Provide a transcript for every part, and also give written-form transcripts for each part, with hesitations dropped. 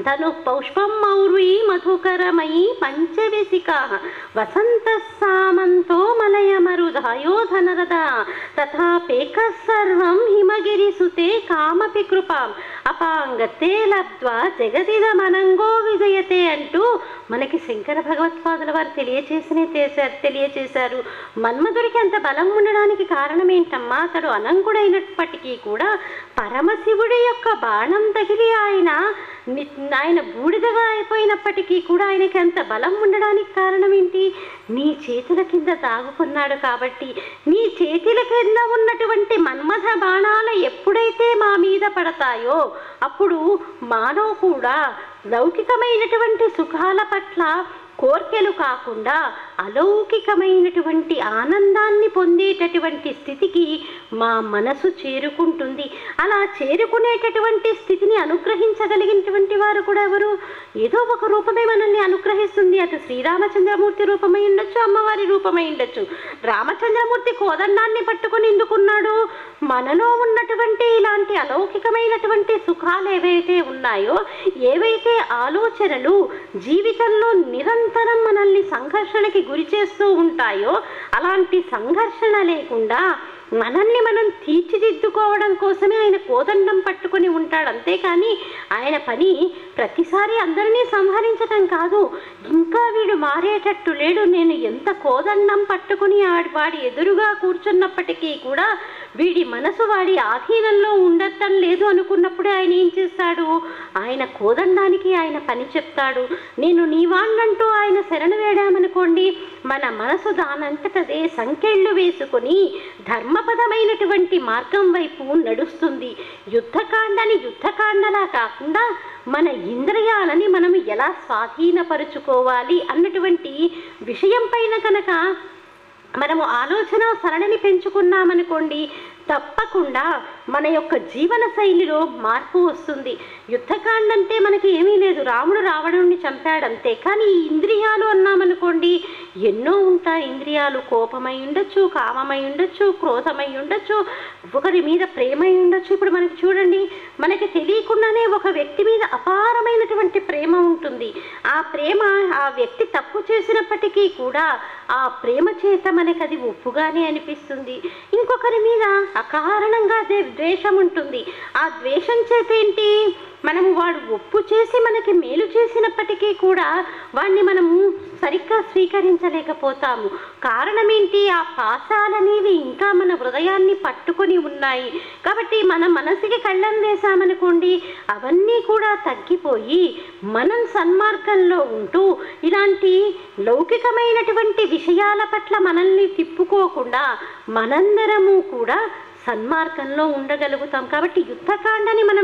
తను పుష్పం మౌర్వీ మధుకరమయీ పంచవిసికా వసంత సామంతో మలయమరుధాయోధనరద తథాపేక సర్వం హిమగిరిసుతే కామపి కృపాం అపాంగతే లబ్ధ్వా జగదిదమనంగో విజయతే అంటూ మనకి శంకర భగవత్పాదుల వారు తెలియచేశారు. మన్మధుడికి అంత బలం ఉండడానికి కారణం ఏంటమ్మా? అతడు అనంగుడైనప్పటికీ కూడా పరమశివుడి యొక్క బాణం తగిలి ఆయన బూడిదగా అయిపోయినప్పటికీ కూడా ఆయనకి అంత బలం ఉండడానికి కారణం ఏంటి? నీ చేతుల కింద దాగుకున్నాడు కాబట్టి. నీ చేతుల కింద ఉన్నటువంటి మన్మథ బాణాలు ఎప్పుడైతే మా మీద పడతాయో అప్పుడు మానవ కూడా లౌకికమైనటువంటి సుఖాల పట్ల కోర్కెలు కాకుండా అలౌకికమైనటువంటి ఆనందాన్ని పొందేటటువంటి స్థితికి మా మనసు చేరుకుంటుంది. అలా చేరుకునేటటువంటి స్థితిని అనుగ్రహించగలిగినటువంటి వారు కూడా ఎవరు? ఏదో ఒక రూపమే మనల్ని అనుగ్రహిస్తుంది. అటు శ్రీరామచంద్రమూర్తి రూపమై ఉండొచ్చు, అమ్మవారి రూపమై ఉండొచ్చు. రామచంద్రమూర్తి కోదండాన్ని పట్టుకొని ఎందుకున్నాడు? మనలో ఉన్నటువంటి ఇలాంటి అలౌకికమైనటువంటి సుఖాలు ఏవైతే ఉన్నాయో, ఏవైతే ఆలోచనలు జీవితంలో నిరంతరం మనల్ని సంఘర్షణకి గురి చేస్తూ ఉంటాయో, అలాంటి సంఘర్షణ లేకుండా మనల్ని మనం తీర్చిదిద్దుకోవడం కోసమే ఆయన కోదండం పట్టుకొని ఉంటాడు. అంతేకాని ఆయన పని ప్రతిసారి అందరినీ సంహరించడం కాదు. ఇంకా వీడు మారేటట్టు లేడు, నేను ఎంత కోదండం పట్టుకుని వాడి ఎదురుగా కూర్చున్నప్పటికీ కూడా వీడి మనసు వాడి ఆధీనంలో ఉండటం లేదు అనుకున్నప్పుడే ఆయన ఏం చేస్తాడు? ఆయన కోదండానికి ఆయన పని చెప్తాడు. నేను నీవాణ్ణంటూ ఆయన శరణు వేడామనుకోండి, మన మనసు దానంతటదే సంకెళ్ళు వేసుకొని ధర్మపదమైనటువంటి మార్గం వైపు నడుస్తుంది. యుద్ధకాండని యుద్ధకాండలా కాకుండా మన ఇంద్రియాలని మనం ఎలా స్వాధీనపరుచుకోవాలి అన్నటువంటి విషయం పైన కనుక మనము ఆలోచన సరళిని పెంచుకున్నామనుకోండి, తప్పకుండా మన యొక్క జీవన శైలిలో మార్పు వస్తుంది. యుద్ధకాండ అంటే మనకి ఏమీ లేదు, రాముడు రావణుడిని చంపాడంతే. కానీ ఈ ఇంద్రియాలు అన్నామనుకోండి, ఎన్నో ఉంటాయి ఇంద్రియాలు. కోపమై ఉండొచ్చు, కామమై ఉండొచ్చు, క్రోధమై ఉండొచ్చు, ఒకరి మీద ప్రేమై ఉండొచ్చు. ఇప్పుడు మనకి చూడండి, మనకి తెలియకుండానే ఒక వ్యక్తి మీద అపారమైనటువంటి ప్రేమ ఉంటుంది. ఆ ప్రేమ ఆ వ్యక్తి తప్పు చేసినప్పటికీ కూడా ఆ ప్రేమ చేత మనకి అది ఒప్పుగానే అనిపిస్తుంది. ఇంకొకరి మీద అకారణంగా ద్వేషం ఉంటుంది. ఆ ద్వేషం చేత ఏంటి, మనము వాడు ఒప్పు చేసి మనకి మేలు చేసినప్పటికీ కూడా వాడిని మనము సరిగ్గా స్వీకరించలేకపోతాము. కారణం ఏంటి? ఆ పాశాలనేవి ఇంకా మన హృదయాన్ని పట్టుకొని ఉన్నాయి. కాబట్టి మన మనసుకి కళ్ళం వేసామనుకోండి, అవన్నీ కూడా తగ్గిపోయి మనం సన్మార్గంలో ఉంటూ ఇలాంటి లౌకికమైనటువంటి విషయాల పట్ల మనల్ని తిప్పుకోకుండా మనందరము కూడా సన్మార్గంలో ఉండగలుగుతాం. కాబట్టి యుద్ధకాండని మనం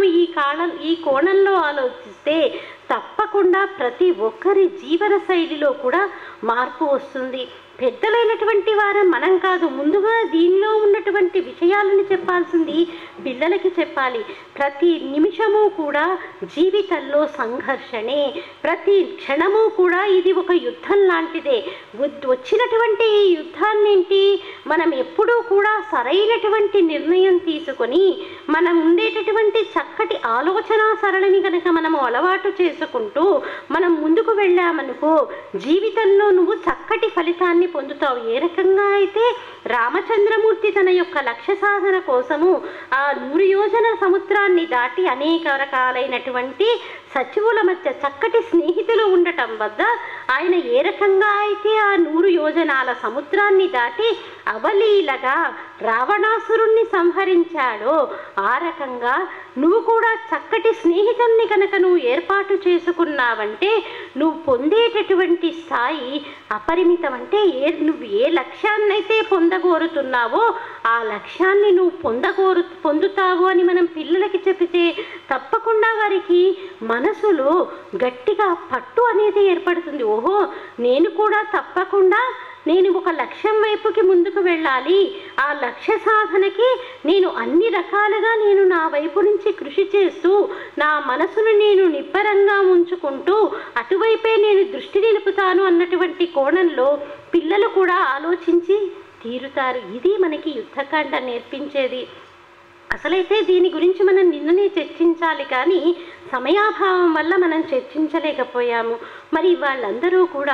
ఈ కోణంలో ఆలోచిస్తే తప్పకుండా ప్రతి ఒక్కరి జీవన శైలిలో కూడా మార్పు వస్తుంది. పెద్దలైనటువంటి వారు మనం కాదు, ముందుగా దీనిలో ఉన్నటువంటి విషయాలను చెప్పాల్సింది పిల్లలకి చెప్పాలి. ప్రతి నిమిషము కూడా జీవితంలో సంఘర్షణే, ప్రతి క్షణము కూడా ఇది ఒక యుద్ధం లాంటిదే. వచ్చినటువంటి ఈ యుద్ధాన్ని ఏంటి, మనం ఎప్పుడూ కూడా సరైనటువంటి నిర్ణయం తీసుకొని మనం ఉండేటటువంటి చక్కటి ఆలోచన సరళిని కనుక మనము అలవాటు చేసుకుంటూ మనం ముందుకు వెళ్ళామనుకో, జీవితంలో నువ్వు చక్కటి ఫలితాన్ని పొందుతావు. ఏ రకంగా అయితే రామచంద్రమూర్తి తన యొక్క లక్ష్య సాధన కోసము ఆ 100 యోజన సముద్రాన్ని దాటి అనేక రకాలైనటువంటి సచివుల మధ్య చక్కటి స్నేహితులు ఉండటం వద్ద ఆయన ఏ రకంగా అయితే ఆ 100 యోజనాల సముద్రాన్ని దాటి అవలీలగా రావణాసురుణ్ణి సంహరించాడో, ఆ రకంగా నువ్వు కూడా చక్కటి స్నేహితుల్ని కనుక నువ్వు ఏర్పాటు చేసుకున్నావంటే నువ్వు పొందేటటువంటి స్థాయి అపరిమితం. అంటే నువ్వు ఏ లక్ష్యాన్నైతే పొందగోరుతున్నావో ఆ లక్ష్యాన్ని నువ్వు పొందుతావు అని మనం పిల్లలకి చెబితే తప్పకుండా వారికి మనసులో గట్టిగా పట్టు అనేది ఏర్పడుతుంది. ఓహో, నేను కూడా తప్పకుండా నేను ఒక లక్ష్యం వైపుకి ముందుకు వెళ్ళాలి, ఆ లక్ష్య సాధనకి నేను అన్ని రకాలుగా నేను నా వైపు నుంచి కృషి చేస్తూ నా మనసును నేను నిబ్బరంగా ఉంచుకుంటూ అటువైపే నేను దృష్టి నిలుపుతాను అన్నటువంటి కోణంలో పిల్లలు కూడా ఆలోచించి తీరుతారు. ఇది మనకి యుద్ధకాండ నేర్పించేది. అసలైతే దీని గురించి మనం నిన్ననే చర్చించాలి, కానీ సమయాభావం వల్ల మనం చర్చించలేకపోయాము. మరి వాళ్ళందరూ కూడా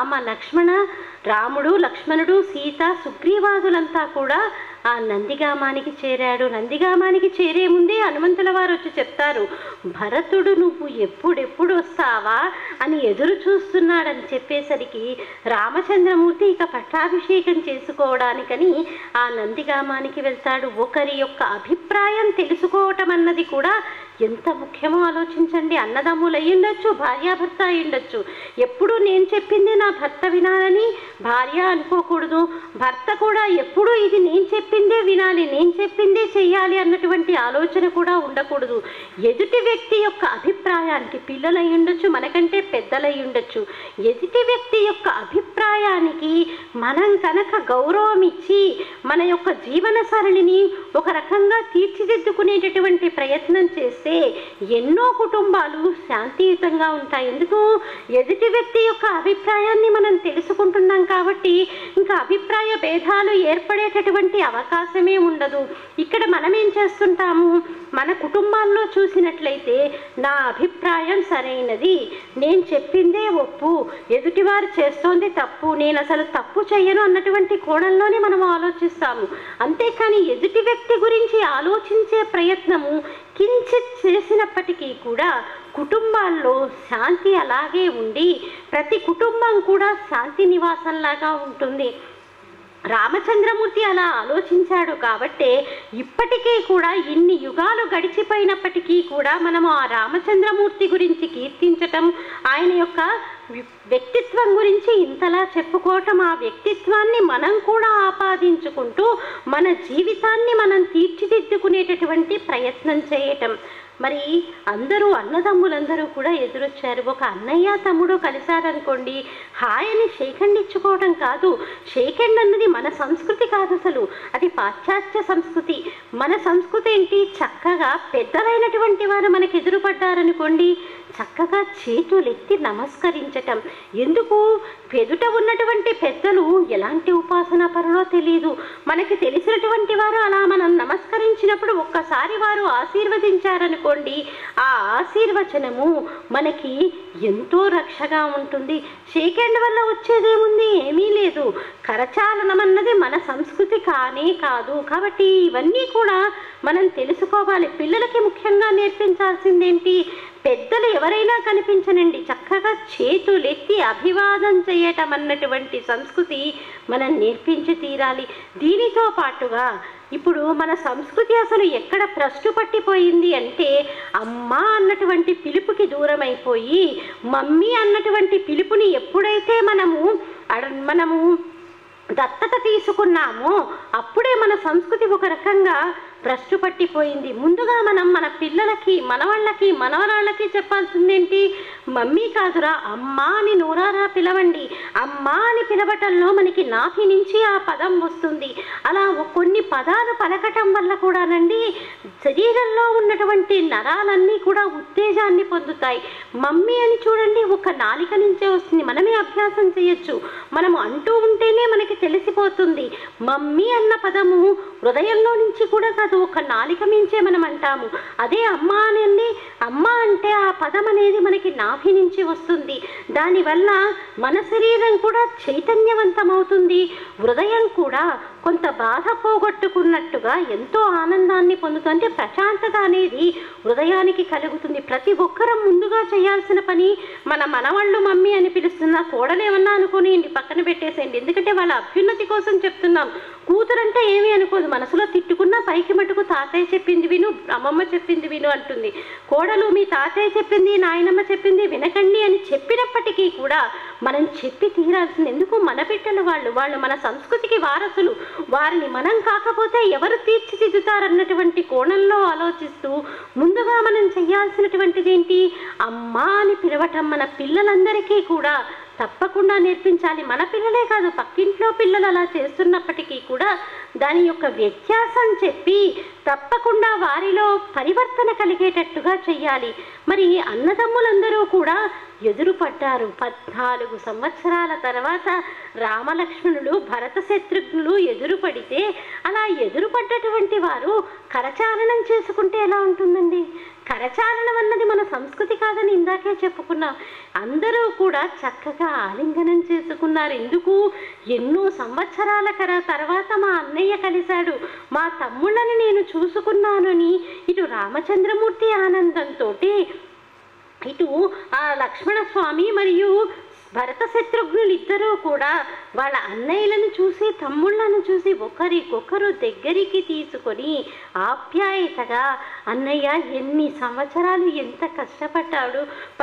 రాముడు, లక్ష్మణుడు, సీత, సుగ్రీవాదులంతా కూడా ఆ నందిగామానికి చేరాడు. నందిగామానికి చేరే ముందే హనుమంతుల వారు వచ్చి చెప్తారు, భరతుడు నువ్వు ఎప్పుడెప్పుడు వస్తావా అని ఎదురు చూస్తున్నాడని చెప్పేసరికి రామచంద్రమూర్తి ఇక పట్టాభిషేకం చేసుకోవడానికని ఆ నందిగామానికి వెళ్తాడు. ఒకరి యొక్క అభిప్రాయం తెలుసుకోవటం అన్నది కూడా ఎంత ముఖ్యమో ఆలోచించండి. అన్నదమ్ములు అయ్యుండొచ్చు, భార్యాభర్త అయ్యుండొచ్చు. ఎప్పుడు నేను చెప్పింది నా భర్త వినాలని భార్య అనుకోకూడదు. భర్త కూడా ఎప్పుడు ఇది నేను చెప్పిందే వినాలి, నేను చెప్పిందే చెయ్యాలి అన్నటువంటి ఆలోచన కూడా ఉండకూడదు. ఎదుటి వ్యక్తి యొక్క అభిప్రాయానికి, పిల్లలు అయ్యుండొచ్చు, మనకంటే పెద్దలు అయ్యుండొచ్చు, ఎదుటి వ్యక్తి యొక్క అభిప్రాయానికి మనం కనుక గౌరవం ఇచ్చి మన యొక్క జీవన సరళిని ఒక రకంగా తీర్చిదిద్దుకునేటటువంటి ప్రయత్నం చేస్తే ఎన్నో కుటుంబాలు శాంతియుతంగా ఉంటాయి. ఎందుకు? ఎదుటి వ్యక్తి యొక్క అభిప్రాయాన్ని మనం తెలుసుకుంటున్నాం కాబట్టి ఇంకా అభిప్రాయ భేదాలు ఏర్పడేటటువంటి అవకాశమే ఉండదు. ఇక్కడ మనం ఏం చేస్తుంటాము, మన కుటుంబాల్లో చూసినట్లయితే నా అభిప్రాయం సరైనది, నేను చెప్పిందే ఒప్పు, ఎదుటివారు చేస్తోంది తప్పు, నేను అసలు తప్పు చెయ్యను అన్నటువంటి కోణంలోనే మనం ఆలోచిస్తాము. అంతేకాని ఎదుటి వ్యక్తి గురించి ఆలోచించే ప్రయత్నము కించిత్ చేసినప్పటికీ కూడా కుటుంబాల్లో శాంతి అలాగే ఉండి ప్రతి కుటుంబం కూడా శాంతి నివాసంలాగా ఉంటుంది. రామచంద్రమూర్తి అలా ఆలోచించాడు కాబట్టే ఇప్పటికీ కూడా ఇన్ని యుగాలు గడిచిపోయినప్పటికీ కూడా మనము ఆ రామచంద్రమూర్తి గురించి కీర్తించటం, ఆయన యొక్క వ్యక్తిత్వం గురించి ఇంతలా చెప్పుకోవటం, ఆ వ్యక్తిత్వాన్ని మనం కూడా ఆపాదించుకుంటూ మన జీవితాన్ని మనం తీర్చిదిద్దుకునేటటువంటి ప్రయత్నం చేయటం. మరి అందరూ అన్నదమ్ములందరూ కూడా ఎదురొచ్చారు. ఒక అన్నయ్య తమ్ముడు కలిశారనుకోండి, హాయ్ అని షేక్ హ్యాండ్ ఇచ్చుకోవడం కాదు. షేక్ హ్యాండ్ అన్నది మన సంస్కృతి కాదు, అసలు అది పాశ్చాత్య సంస్కృతి. మన సంస్కృతి ఏంటి, చక్కగా పెద్దలైనటువంటి వారు మనకు ఎదురుపడ్డారనుకోండి చక్కగా చేతులెత్తి నమస్కరించటం. ఎందుకు? ఎదుట ఉన్నటువంటి పెద్దలు ఎలాంటి ఉపాసనా పరులో తెలియదు, మనకి తెలిసినటువంటి వారు అలా మనం నమస్కరించినప్పుడు ఒక్కసారి వారు ఆశీర్వదించారనుకోండి, ఆ ఆశీర్వచనము మనకి ఎంతో రక్షగా ఉంటుంది. షేక్ హ్యాండ్ వల్ల వచ్చేదేముంది, ఏమీ లేదు. కరచాలనం అన్నది మన సంస్కృతి కానే కాదు. కాబట్టి ఇవన్నీ కూడా మనం తెలుసుకోవాలి. పిల్లలకి ముఖ్యంగా నేర్పించాల్సిందేంటి, పెద్దలు ఎవరైనా కనిపించనండి చక్కగా చేతులెత్తి అభివాదం చేయటం అన్నటువంటి సంస్కృతి మనం నేర్పించి తీరాలి. దీనితో పాటుగా ఇప్పుడు మన సంస్కృతి అసలు ఎక్కడ భ్రష్టు పట్టిపోయింది అంటే, అమ్మ అన్నటువంటి పిలుపుకి దూరం అయిపోయి మమ్మీ అన్నటువంటి పిలుపుని ఎప్పుడైతే మనము దత్తత తీసుకున్నామో అప్పుడే మన సంస్కృతి ఒక రకంగా భ్రష్టు పట్టిపోయింది. ముందుగా మనం మన పిల్లలకి, మనవాళ్ళకి, మనవరాళ్ళకి చెప్పాల్సిందేంటి, మమ్మీ కాదురా అమ్మా అని నోరారా పిలవండి. అమ్మా అని పిలవటంలో మనకి నాభి నుంచి ఆ పదం వస్తుంది. అలా కొన్ని పదాలు పలకటం వల్ల కూడానండి శరీరంలో ఉన్నటువంటి నరాలన్నీ కూడా ఉత్తేజాన్ని పొందుతాయి. మమ్మీ అని చూడండి ఒక నాలిక నుంచే వస్తుంది, మనమే అభ్యాసం చేయొచ్చు. మనము అంటూ ఉంటేనే మనకి తెలిసిపోతుంది. మమ్మీ అన్న పదము హృదయంలో నుంచి కూడా కాదు, ఒక నాలిక మించే మనం అంటాము. అదే అమ్మ అని అమ్మ అంటే ఆ పదం అనేది మనకి నాభి నుంచి వస్తుంది. దానివల్ల మన శరీరం కూడా చైతన్యవంతమవుతుంది. హృదయం కూడా కొంత బాధ పోగొట్టుకున్నట్టుగా ఎంతో ఆనందాన్ని పొందుతుంది. అంటే ప్రశాంతత అనేది హృదయానికి కలుగుతుంది. ప్రతి ఒక్కరం ముందుగా చేయాల్సిన పని, మన మనవాళ్ళు మమ్మీ అని పిలుస్తున్నా కోడలేమన్నా అనుకుని పక్కన పెట్టేసేయండి. ఎందుకంటే వాళ్ళ అభ్యున్నతి కోసం చెప్తున్నాం. కూతురంటే ఏమీ అనుకోదు, మనసులో తిట్టుకున్నా పైకి మటుకు తాతయ్య చెప్పింది విను, అమ్మమ్మ చెప్పింది విను అంటుంది. కోడలు మీ తాతయ్య చెప్పింది, నాయనమ్మ చెప్పింది వినకండి అని చెప్పినప్పటికీ కూడా మనం చెప్పి తీరాల్సింది. ఎందుకు? మన బిడ్డలు వాళ్ళు మన సంస్కృతికి వారసులు. వారిని మనం కాకపోతే ఎవరు తీర్చిదిద్దుతారన్నటువంటి కోణంలో ఆలోచిస్తూ ముందుగా మనం చేయాల్సినటువంటిది ఏంటి, అమ్మా అని పిలవటం మన పిల్లలందరికీ కూడా తప్పకుండా నేర్పించాలి. మన పిల్లలే కాదు, పక్కింట్లో పిల్లలు అలా చేస్తున్నప్పటికీ కూడా దాని యొక్క వ్యత్యాసం చెప్పి తప్పకుండా వారిలో పరివర్తన కలిగేటట్టుగా చెయ్యాలి. మరి అన్నదమ్ములందరూ కూడా ఎదురుపడ్డారు. 14 సంవత్సరాల తర్వాత రామలక్ష్మణులు భరత శత్రుఘ్నులు ఎదురుపడితే అలా ఎదురుపడ్డటువంటి వారు కరచాలనం చేసుకుంటే ఎలా ఉంటుందండి? కరచాలనం అన్నది మన సంస్కృతి కాదని ఇందాకే చెప్పుకున్నాం. అందరూ కూడా చక్కగా ఆలింగనం చేసుకున్నారు. ఎందుకు? ఎన్నో సంవత్సరాల తర్వాత మా అన్నయ్య కలిశాడు, మా తమ్ముళ్ళని నేను చూసుకున్నాను అని ఇటు రామచంద్రమూర్తి ఆనందంతో, ఇటు ఆ లక్ష్మణస్వామి మరియు భరత శత్రుఘ్నులు ఇద్దరూ కూడా వాళ్ళ అన్నయ్యలను చూసి తమ్ముళ్ళను చూసి ఒకరికొకరు దగ్గరికి తీసుకొని ఆప్యాయతగా, అన్నయ్య ఎన్ని సంవత్సరాలు ఎంత కష్టపడ్డాడు,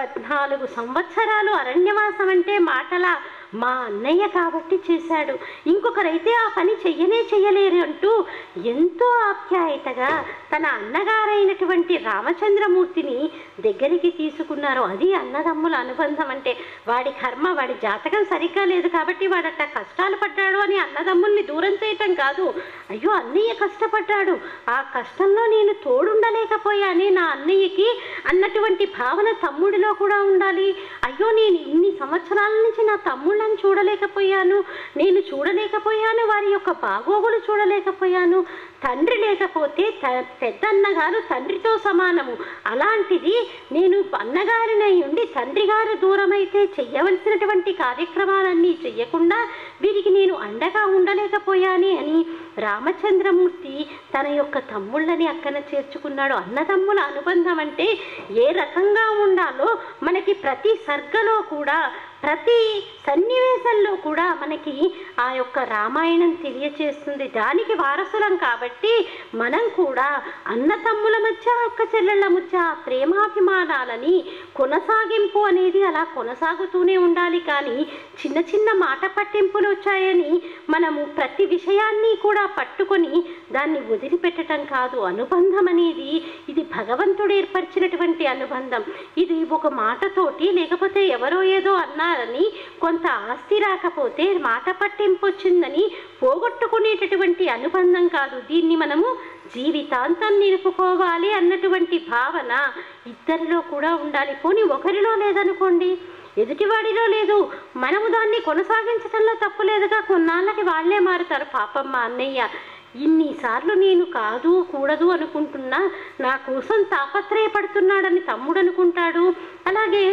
14 సంవత్సరాలు అరణ్యవాసం అంటే మాటలా, మా అన్నయ్య కాబట్టి చేశాడు, ఇంకొకరైతే ఆ పని చెయ్యలేరు అంటూ ఎంతో ఆప్యాయతగా తన అన్నగారైనటువంటి రామచంద్రమూర్తిని దగ్గరికి తీసుకున్నారు. అది అన్నదమ్ముల అనుబంధం అంటే. వాడి కర్మ, వాడి జాతకం సరిగ్గా లేదు కాబట్టి వాడట కష్టాలు పడ్డాడు అని అన్నదమ్ముల్ని దూరం చేయటం కాదు. అయ్యో అన్నయ్య కష్టపడ్డాడు, ఆ కష్టంలో నేను తోడుండలేకపోయానే నా అన్నయ్యకి అన్నటువంటి భావన తమ్ముడిలో కూడా ఉండాలి. అయ్యో నేను ఇన్ని సంవత్సరాల నుంచి నా తమ్ముళ్ళని చూడలేకపోయాను, నేను చూడలేకపోయాను, వారి యొక్క బాగోగులు చూడలేకపోయాను. తండ్రి లేకపోతే పెద్దన్నగారు తండ్రితో సమానము. అలాంటిది నేను అన్నగారినై ఉండి తండ్రి గారు దూరమైతే చెయ్యవలసినటువంటి కార్యక్రమాలన్నీ చెయ్యకుండా వీరికి నేను అండగా ఉండలేకపోయానే అని రామచంద్రమూర్తి తన యొక్క తమ్ముళ్ళని అక్కన చేర్చుకున్నాడు. అన్నదమ్ముల అనుబంధం అంటే ఏ రకంగా ఉండాలో మనకి ప్రతి సర్గలో కూడా, ప్రతి సన్నివేశంలో కూడా మనకి ఆ యొక్క రామాయణం తెలియచేస్తుంది. దానికి వారసులం కాబట్టి మనం కూడా అన్నతమ్ముల మధ్య, అక్క చెల్లెళ్ళ మధ్య ప్రేమాభిమానాలని కొనసాగింపు అనేది అలా కొనసాగుతూనే ఉండాలి. కానీ చిన్న చిన్న మాట పట్టింపులు వచ్చాయని మనము ప్రతి విషయాన్ని కూడా పట్టుకొని దాన్ని వదిలిపెట్టడం కాదు. అనుబంధం అనేది ఇది భగవంతుడు ఏర్పరిచినటువంటి అనుబంధం. ఇది ఒక మాటతోటి, లేకపోతే ఎవరో ఏదో అన్నారని, కొంత ఆస్తి రాకపోతే మాట పట్టింపు వచ్చిందని పోగొట్టుకునేటటువంటి అనుబంధం కాదు. దీన్ని మనము జీవితాంతం నిలుపుకోవాలి అన్నటువంటి భావన ఇద్దరిలో కూడా ఉండాలి. పోనీ ఒకరిలో లేదనుకోండి, ఎదుటివాడిలో లేదు, మనము దాన్ని కొనసాగించడంలో తప్పు లేదుగా. కొన్నాళ్ళకి వాళ్లే మారుతారు. పాపం మా అన్నయ్య ఇన్నిసార్లు నేను కాదు కూడదు అనుకుంటున్నా, నా కోసం తాపత్రయపడుతున్నాడని తమ్ముడు అనుకుంటాడు. అలాగే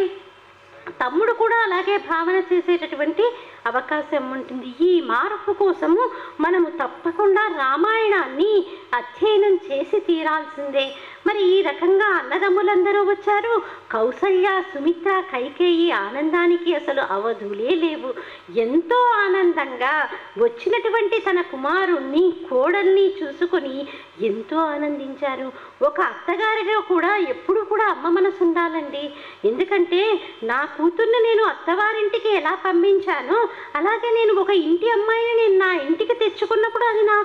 తమ్ముడు కూడా అలాగే భావన చేసేటటువంటి అవకాశం ఉంటుంది. ఈ మార్పు కోసము మనము తప్పకుండా రామాయణాన్ని అధ్యయనం చేసి తీరాల్సిందే. మరి ఈ రకంగా అన్నదమ్ములందరూ వచ్చారు. కౌసల్య, సుమిత్ర, కైకేయి ఆనందానికి అసలు అవధులే లేవు. ఎంతో ఆనందంగా వచ్చినటువంటి తన కుమారుణ్ణి, కోడల్ని చూసుకొని ఎంతో ఆనందించారు. ఒక అత్తగారిలో కూడా ఎప్పుడు కూడా అమ్మ మనసు ఉండాలండి. ఎందుకంటే నా కూతుర్ని నేను అత్తవారింటికి ఎలా పంపించానో అలాగే నేను ఒక ఇంటి అమ్మాయిని నేను నా ఇంటికి తెచ్చుకున్నప్పుడు అది నా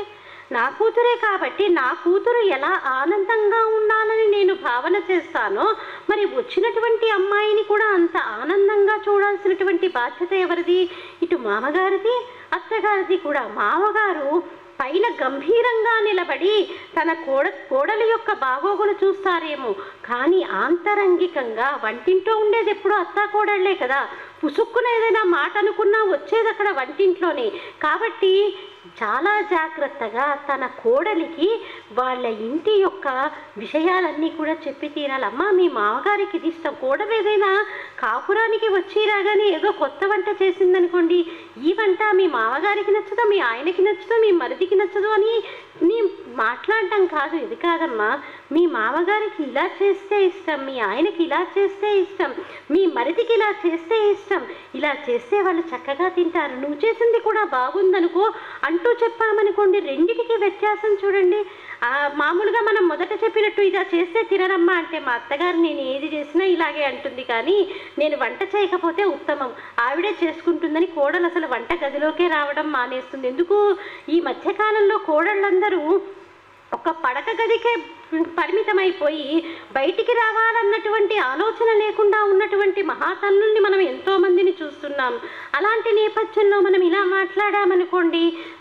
కూతురే కాబట్టి నా కూతురు ఎలా ఆనందంగా ఉండాలని నేను భావన చేస్తానో, మరి వచ్చినటువంటి అమ్మాయిని కూడా అంత ఆనందంగా చూడాల్సినటువంటి బాధ్యత ఎవరిది? ఇటు మామగారిది, అత్తగారిది కూడా. మామగారు పైన గంభీరంగా నిలబడి తన కోడలి యొక్క బాగోగులు చూస్తారేమో, కానీ ఆంతరంగికంగా వంటింట్లో ఉండేది ఎప్పుడు అత్తా కోడళ్లే కదా. పుసుక్కున ఏదైనా మాట అనుకున్నా వచ్చేది అక్కడ వంటింట్లోనే. కాబట్టి చాలా జాగ్రత్తగా తన కోడలికి వాళ్ళ ఇంటి యొక్క విషయాలన్నీ కూడా చెప్పి తీరాలమ్మా. మీ మామగారికి ఇది ఇష్టం. కోడలు ఏదైనా కాపురానికి వచ్చి రాగానే ఏదో కొత్త వంట చేసిందనుకోండి, ఈ వంట మీ మామగారికి నచ్చదు, మీ ఆయనకి నచ్చదు, మీ మరిదికి నచ్చదు అని నీ మాట్లాడటం కాదు. ఇది కాదమ్మా, మీ మామగారికి ఇలా చేస్తే ఇష్టం, మీ ఆయనకి ఇలా చేస్తే ఇష్టం, మీ మరిదికి ఇలా చేస్తే ఇష్టం, ఇలా చేస్తే వాళ్ళు చక్కగా తింటారు, నువ్వు చేసింది కూడా బాగుందనుకో అంటూ చెప్పామనుకోండి. రెండిటికి వ్యత్యాసం చూడండి. మామూలుగా మనం మొదట చెప్పినట్టు ఇలా చేస్తే తినరమ్మా అంటే మా అత్తగారు నేను ఏది చేసినా ఇలాగే అంటుంది, కానీ నేను వంట చేయకపోతే ఉత్తమం, ఆవిడే చేసుకుంటుందని కోడలు అసలు వంట గదిలోకే రావడం మానేస్తుంది. ఎందుకు? ఈ మధ్యకాలంలో కోడళ్ళందరూ ఒక పడక గదికే పరిమితమైపోయి బయటికి రావాలన్నటువంటి ఆలోచన లేకుండా ఉన్నటువంటి మహాతల్లుల్ని మనం ఎంతోమందిని చూస్తున్నాం. అలాంటి నేపథ్యంలో మనం ఇలా మాట్లాడామనుకోండి,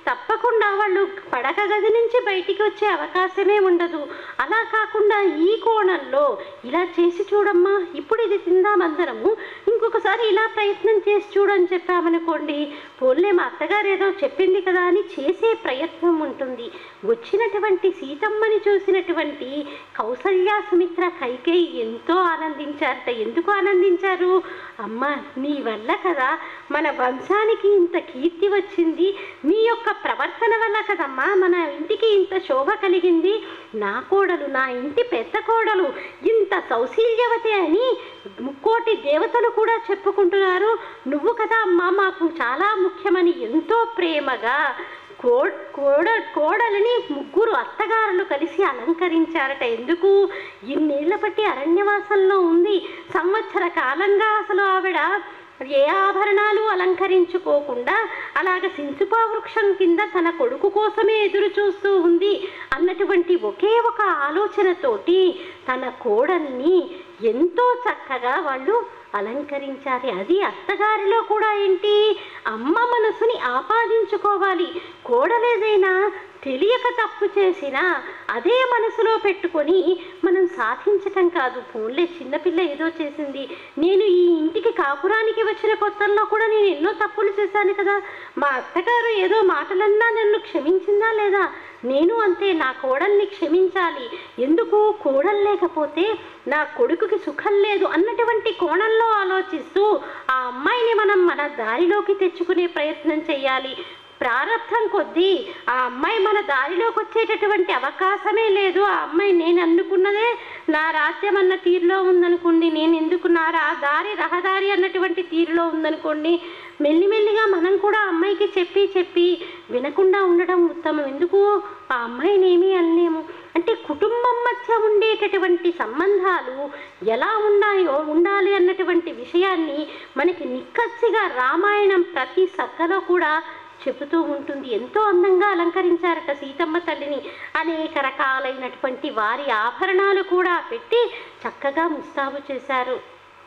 తప్పకుండా వాళ్ళు పడక గది నుంచి బయటికి వచ్చే అవకాశమే ఉండదు. అలా కాకుండా ఈ కోణంలో ఇలా చేసి చూడమ్మా, ఇప్పుడు ఇది తిందాం అందరము, ఇంకొకసారి ఇలా ప్రయత్నం చేసి చూడని చెప్పామనుకోండి, పోన్లే మా అత్తగారు ఏదో చెప్పింది కదా అని చేసే ప్రయత్నం ఉంటుంది. వచ్చినటువంటి సీతమ్మని చూసినటువంటి కౌసల్య, సుమిత్ర, కైకేయి ఎంతో ఆనందించారట. ఎందుకు ఆనందించారు? అమ్మ నీ వల్ల కదా మన వంశానికి ఇంత కీర్తి వచ్చింది, నీ యొక్క ప్రవర్తన వల్ల కదమ్మా మన ఇంటికి ఇంత శోభ కలిగింది, నా కోడలు, నా ఇంటి పెద్ద కోడలు ఇంత సౌశీల్యవతి అని ముక్కోటి దేవతలు కూడా చెప్పుకుంటున్నారు. నువ్వు కదా అమ్మా మాకు చాలా ముఖ్యమని ఎంతో ప్రేమగా కోడలిని ముగ్గురు అత్తగారులు కలిసి అలంకరించారట. ఎందుకు? ఇన్నేళ్ల బట్టి అరణ్యవాసంలో ఉంది, సంవత్సర కాలంగా అసలు ఆవిడ ఏ ఆభరణాలు అలంకరించుకోకుండా అలాగ సించుపా వృక్షం కింద తన కొడుకు కోసమే ఎదురు చూస్తూ ఉంది అన్నటువంటి ఒకే ఒక ఆలోచనతోటి తన కోడల్ని ఎంతో చక్కగా వాళ్ళు అలంకరించారు. అది అత్తగారిలో కూడా ఏంటి, అమ్మ మనసుని ఆపాదించుకోవాలి. కోడలేదైనా తెలియక తప్పు చేసినా అదే మనసులో పెట్టుకొని మనం సాధించటం కాదు. ఫోన్లే చిన్నపిల్ల ఏదో చేసింది, నేను ఈ ఇంటికి కాపురానికి వచ్చిన కొత్తల్లో కూడా నేను ఎన్నో తప్పులు చేశాను కదా, మా అత్తగారు ఏదో మాటలన్నా నన్ను క్షమించిందా లేదా, నేను అంతే నా కోడల్ని క్షమించాలి. ఎందుకు? కోడలు లేకపోతే నా కొడుకుకి సుఖం లేదు అన్నటువంటి కోణంలో ఆలోచిస్తూ ఆ అమ్మాయిని మనం మన దారిలోకి తెచ్చుకునే ప్రయత్నం చేయాలి. ప్రారంభం కొద్దీ ఆ అమ్మాయి మన దారిలోకి వచ్చేటటువంటి అవకాశమే లేదు. ఆ అమ్మాయి నేను అనుకున్నదే నా రాజ్యం అన్న తీరులో ఉందనుకోండి, నేను ఎందుకు నా దారి రహదారి అన్నటువంటి తీరులో ఉందనుకోండి, మెల్లిమెల్లిగా మనం కూడా అమ్మాయికి చెప్పి వినకుండా ఉండడం ఉత్తమం. ఎందుకు? ఆ అమ్మాయిని ఏమీ అనలేము. అంటే కుటుంబం మధ్య ఉండేటటువంటి సంబంధాలు ఎలా ఉండాలి అన్నటువంటి విషయాన్ని మనకి నిక్కచ్చిగా రామాయణం ప్రతి సక్కలో కూడా చెబుతూ ఉంటుంది. ఎంతో అందంగా అలంకరించారట సీతమ్మ తల్లిని. అనేక రకాలైనటువంటి వారి ఆభరణాలు కూడా పెట్టి చక్కగా ముస్తాబు చేశారు.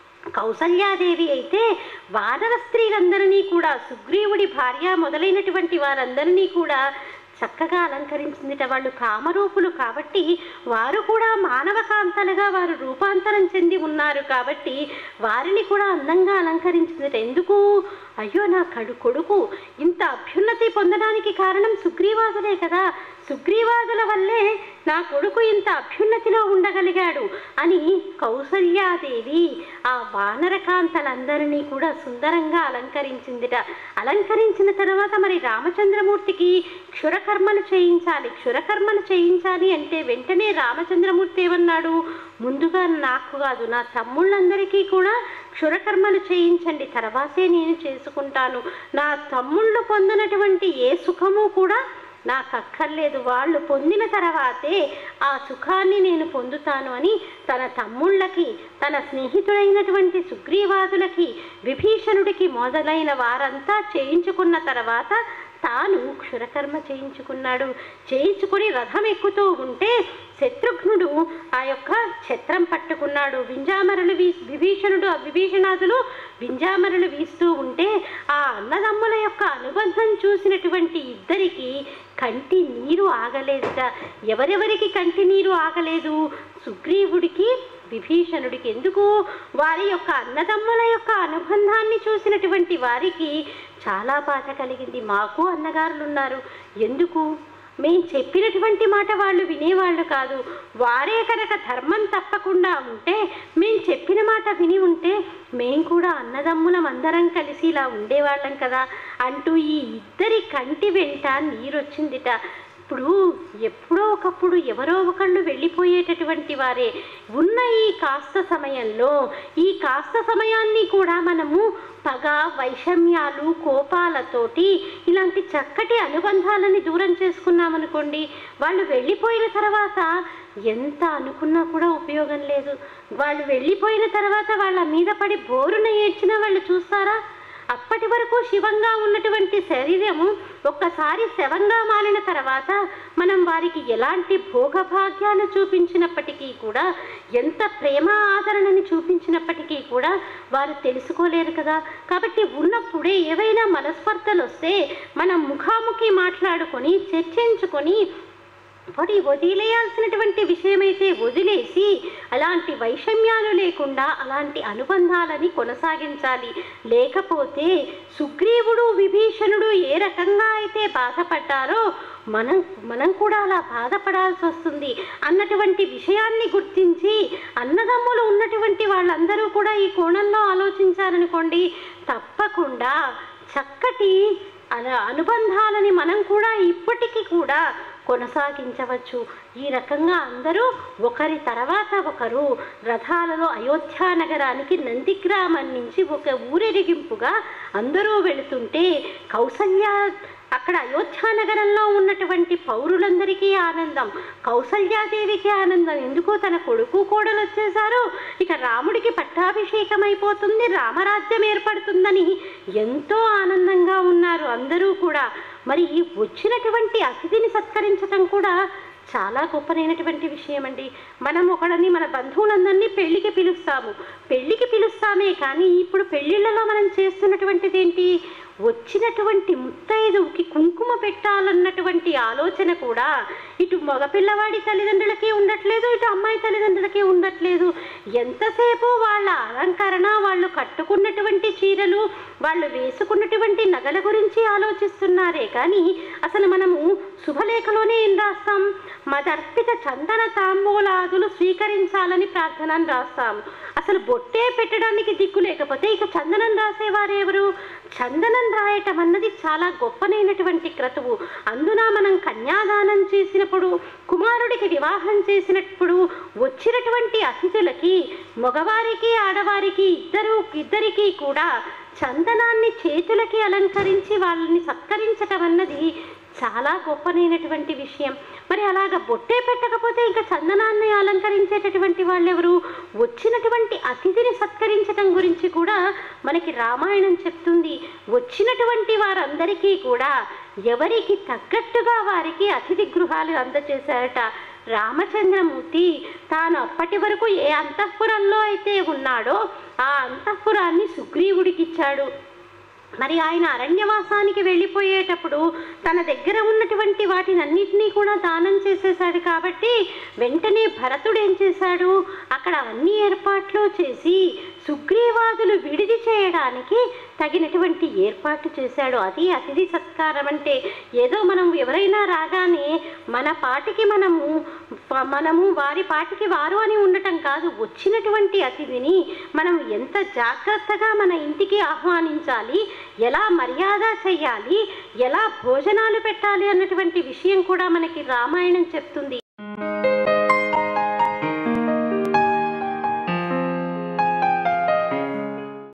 కౌసల్యాదేవి అయితే వానర స్త్రీలందరినీ కూడా, సుగ్రీవుడి భార్య మొదలైనటువంటి వారందరినీ కూడా చక్కగా అలంకరించిందిట. వాళ్ళు కామరూపులు కాబట్టి వారు కూడా మానవ కాంతలుగా వారు రూపాంతరం చెంది ఉన్నారు కాబట్టి వారిని కూడా అందంగా అలంకరించిందిట. ఎందుకు? అయ్యో నా కొడుకు ఇంత అభ్యున్నతి పొందడానికి కారణం సుగ్రీవాదులే కదా, సుగ్రీవాదుల వల్లే నా కొడుకు ఇంత అభ్యున్నతిలో ఉండగలిగాడు అని కౌసల్యాదేవి ఆ వానరకాంతలందరినీ కూడా సుందరంగా అలంకరించిందిట. అలంకరించిన తర్వాత మరి రామచంద్రమూర్తికి క్షురకర్మలు చేయించాలి. క్షురకర్మలు చేయించాలి అంటే వెంటనే రామచంద్రమూర్తి ఏమన్నాడు? ముందుగా నాకు కాదు నా తమ్ముళ్ళందరికీ కూడా క్షురకర్మలు చేయించండి, తర్వాతే నేను చేసుకుంటాను. నా తమ్ముళ్ళు పొందినటువంటి ఏ సుఖము కూడా నాకు అక్కర్లేదు, వాళ్ళు పొందిన తర్వాతే ఆ సుఖాన్ని నేను పొందుతాను అని తన తమ్ముళ్ళకి, తన స్నేహితుడైనటువంటి సుగ్రీవాదులకి, విభీషణుడికి మొదలైన వారంతా చేయించుకున్న తర్వాత తాను క్షురకర్మ చేయించుకున్నాడు. చేయించుకుని రథం ఎక్కుతూ ఉంటే శత్రుఘ్నుడు ఆ యొక్క ఛత్రం పట్టుకున్నాడు. విభీషణాదులు వింజామరలు వీస్తూ ఉంటే ఆ అన్నదమ్ముల యొక్క అనుబంధం చూసినటువంటి ఇద్దరికి కంటి నీరు ఆగలేదుట. ఎవరెవరికి కంటి నీరు ఆగలేదు? సుగ్రీవుడికి, విభీషణుడికి. ఎందుకు? వారి యొక్క అన్నదమ్ముల యొక్క అనుబంధాన్ని చూసినటువంటి వారికి చాలా బాధ కలిగింది. మాకు అన్నగారులు ఉన్నారు, ఎందుకు? మేము చెప్పినటువంటి మాట వాళ్ళు వినేవాళ్ళు కాదు. వారే కనుక ధర్మం తప్పకుండా ఉంటే, మేము చెప్పిన మాట విని ఉంటే మేము కూడా అన్నదమ్ములం అందరం కలిసి ఇలా ఉండేవాళ్ళం కదా అంటూ ఈ ఇద్దరి కంటి వెంట నీరొచ్చిందిట. ఇప్పుడు ఎప్పుడో ఒకప్పుడు ఎవరో ఒకళ్ళు వెళ్ళిపోయేటటువంటి వారే ఉన్న ఈ కాస్త సమయంలో, ఈ కాస్త సమయాన్ని కూడా మనము పగ, వైషమ్యాలు, కోపాలతోటి ఇలాంటి చక్కటి అనుబంధాలని దూరం చేసుకున్నామనుకోండి, వాళ్ళు వెళ్ళిపోయిన తర్వాత ఎంత అనుకున్నా కూడా ఉపయోగం లేదు. వాళ్ళు వెళ్ళిపోయిన తర్వాత వాళ్ళ మీద పడి బోరున ఏడ్చినా వాళ్ళు చూస్తారా? అప్పటి వరకు శివంగా ఉన్నటువంటి శరీరము ఒక్కసారి శవంగా మారిన తర్వాత మనం వారికి ఎలాంటి భోగభాగ్యాలు చూపించినప్పటికీ కూడా, ఎంత ప్రేమ ఆదరణని చూపించినప్పటికీ కూడా వారు తెలుసుకోలేరు కదా. కాబట్టి ఉన్నప్పుడే ఏవైనా మనస్పర్ధలు వస్తే మనం ముఖాముఖి మాట్లాడుకొని చర్చించుకొని వదిలేయాల్సినటువంటి విషయమైతే వదిలేసి అలాంటి వైషమ్యాలు లేకుండా అలాంటి అనుబంధాలని కొనసాగించాలి. లేకపోతే సుగ్రీవుడు విభీషణుడు ఏ రకంగా అయితే బాధపడ్డారో మనం కూడా అలా బాధపడాల్సి వస్తుంది అన్నటువంటి విషయాన్ని గుర్తించి అన్నదమ్ములు ఉన్నటువంటి వాళ్ళందరూ కూడా ఈ కోణంలో ఆలోచించారనుకోండి, తప్పకుండా చక్కటి అనుబంధాలని మనం కూడా ఇప్పటికీ కూడా కొనసాగించవచ్చు. ఈ రకంగా అందరూ ఒకరి తర్వాత ఒకరు రథాలలో అయోధ్య నగరానికి నందిగ్రామం నుంచి ఒక ఊరేగింపుగా అందరూ వెళుతుంటే కౌసల్య అక్కడ అయోధ్య నగరంలో ఉన్నటువంటి పౌరులందరికీ ఆనందం, కౌసల్యాదేవికి ఆనందం. ఎందుకు తన కొడుకు కోడలు వచ్చేశారు, ఇక రాముడికి పట్టాభిషేకం అయిపోతుంది, రామరాజ్యం ఏర్పడుతుందని ఎంతో ఆనందంగా ఉన్నారు అందరూ కూడా. మరి వచ్చినటువంటి అతిథిని సత్కరించడం కూడా చాలా గొప్పనైనటువంటి విషయం అండి. మనం ఒకడని మన బంధువులందరినీ పెళ్ళికి పిలుస్తామే కానీ ఇప్పుడు పెళ్ళిళ్ళలో మనం చేస్తున్నటువంటిది ఏంటి, వచ్చినటువంటి ముత్తైదువుకి కుంకుమ పెట్టాలన్నటువంటి ఆలోచన కూడా ఇటు మగపిల్లవాడి తల్లిదండ్రులకి ఉండట్లేదు, ఇటు అమ్మాయి తల్లిదండ్రులకి ఉండట్లేదు. ఎంతసేపు వాళ్ళ అలంకరణ, వాళ్ళు కట్టుకున్నటువంటి చీరలు, వాళ్ళు వేసుకున్నటువంటి నగల గురించి ఆలోచిస్తున్నారే కానీ అసలు మనము శుభలేఖలోనే ఏం రాస్తాం, మదర్పిత చందన తాంబూలాదులు స్వీకరించాలని ప్రార్థనని రాస్తాము. అసలు బొట్టే పెట్టడానికి దిక్కు లేకపోతే ఇక చందనం రాసేవారెవరు? చందనం రాయటం అన్నది చాలా గొప్పనైనటువంటి క్రతువు. అందున మనం కన్యాదానం చేసినప్పుడు, కుమారుడికి వివాహం చేసినప్పుడు వచ్చినటువంటి అతిథులకి మగవారికి ఆడవారికి ఇద్దరికీ కూడా చందనాన్ని చేతులకి అలంకరించి వాళ్ళని సత్కరించటం అన్నది చాలా గొప్పనైనటువంటి విషయం. మరి అలాగ బొట్టే పెట్టకపోతే ఇంకా చందనాన్ని అలంకరించేటటువంటి వాళ్ళెవరు? వచ్చినటువంటి అతిథిని సత్కరించటం గురించి కూడా మనకి రామాయణం చెప్తుంది. వచ్చినటువంటి వారందరికీ కూడా ఎవరికి తగ్గట్టుగా వారికి అతిథి గృహాలు అందజేశారట. రామచంద్రమూర్తి తాను అప్పటి వరకు ఏ అంతఃపురంలో అయితే ఉన్నాడో ఆ అంతఃపురాన్ని సుగ్రీవుడికి ఇచ్చాడు. మరి ఆయన అరణ్యవాసానికి వెళ్ళిపోయేటప్పుడు తన దగ్గర ఉన్నటువంటి వాటినన్నిటినీ కూడా దానం చేసేశాడు. కాబట్టి వెంటనే భరతుడు ఏం చేశాడు, అక్కడ అన్ని ఏర్పాట్లు చేసి సుగ్రీవాదులు విడిది చేయడానికి తగినటువంటి ఏర్పాటు చేశాడు. అది అతిథి సత్కారం అంటే. ఏదో మనం ఎవరైనా రాగానే మన పాటికి మనము వారి పాటికి వారు అని ఉండటం కాదు. వచ్చినటువంటి అతిథిని మనం ఎంత జాగ్రత్తగా మన ఇంటికి ఆహ్వానించాలి, ఎలా మర్యాద చెయ్యాలి, ఎలా భోజనాలు పెట్టాలి అన్నటువంటి విషయం కూడా మనకి రామాయణం చెప్తుంది.